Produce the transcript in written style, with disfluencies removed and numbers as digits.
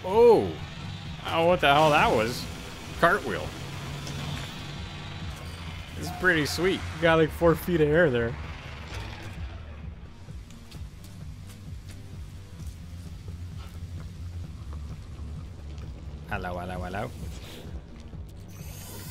Oh. Oh, what the hell that was? Cartwheel. It's pretty sweet. You got like 4 feet of air there. Hello, hello, hello.